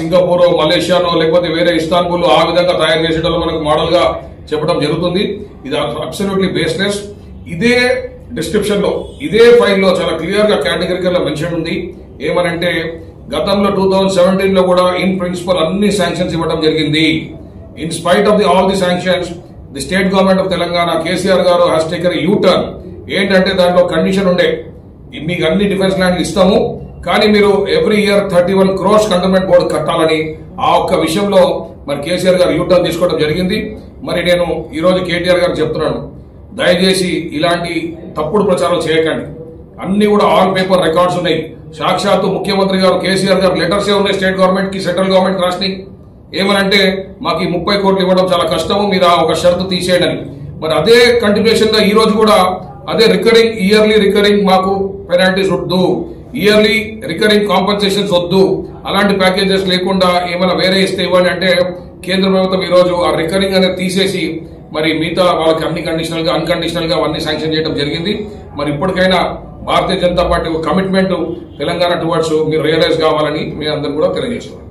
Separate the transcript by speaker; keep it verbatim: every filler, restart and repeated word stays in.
Speaker 1: Singapore మలేషియానో లేకపోతే వేరే Istanbul ఆ విధంగా తయారు చేసేటప్పుడు మనకు మోడల్ గా చెప్పడం జరుగుతుంది. ఇది అబ్సల్యూట్లీ బేస్లెస్. ఇదే డిస్క్రిప్షన్ లో ఇదే ఫైల్లో చాలా క్లియర్ గా కేటగిరికల్ గా మెన్షన్ ఉంది. ఏమనంటే గతంలో టూ థౌజండ్ సెవెంటీన్ లో కూడా ఇన్ ప్రిన్సిపల్ అన్ని శాంక్షన్స్ ఇవ్వడం జరిగింది. In spite of the all the sanctions the state government of Telangana KCR garu has taken you turn. ఏంటంటే దాంట్లో కండిషన్ ఉండే, మీకు అన్ని డిఫెన్స్ ల్యాండ్లు ఇస్తాము కానీ మీరు every year thirty one crores cantonment board కట్టాలని ఆ ఒక్క విషయంలో మరి కేసీఆర్ గారు యూ టర్న్ తీసుకోవడం జరిగింది. మరి నేను ఈ రోజు కేటీఆర్ గారు చెప్తున్నాను, దయచేసి ఇలాంటి తప్పుడు ప్రచారం చేయకండి. అన్ని కూడా ఆన్ పేపర్ రికార్డ్స్ ఉన్నాయి. సాక్షాత్తు ముఖ్యమంత్రి గారు కేసీఆర్ గారు లెటర్స్ ఏ ఉన్నాయి స్టేట్ గవర్నమెంట్ కి, సెంట్రల్ గవర్నమెంట్ రాసినాయి. ఏమనంటే మాకు ఈ ముప్పై కోట్లు ఇవ్వడం చాలా కష్టము, మీరు ఆ ఒక షరతు తీసేయడని. మరి అదే కంటిన్యూషన్ గా ఈ రోజు కూడా అదే రికరింగ్ ఇయర్లీ రికరింగ్ మాకు పెనాల్టీస్ వద్దు, ఇయర్లీ రికరింగ్ కాంపన్సేషన్స్ వద్దు, అలాంటి ప్యాకేజెస్ లేకుండా ఏమైనా వేరే ఇస్తే ఇవ్వండి అంటే కేంద్ర ప్రభుత్వం ఈ రోజు ఆ రికరింగ్ అనేది తీసేసి మరి మిగతా వాళ్ళకి అన్ని కండిషనల్ గా అన్కండిషనల్ గా అవన్నీ శాంక్షన్ చేయడం జరిగింది. మరి ఇప్పటికైనా Bharatiya Janata party commitment Telangana towards మీరు రియలైజ్ కావాలని మీ అందరూ కూడా తెలియజేస్తున్నారు.